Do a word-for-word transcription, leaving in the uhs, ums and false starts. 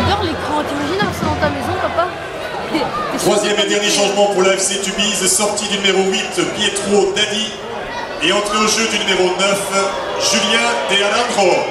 J'adore l'écran, t'imagines avoir ça dans ta maison, papa? Troisième et dernier changement pour la F C Tubize, sortie du numéro huit, Pietro Daddy, et entrée au jeu du numéro neuf, Julien De Alejandro.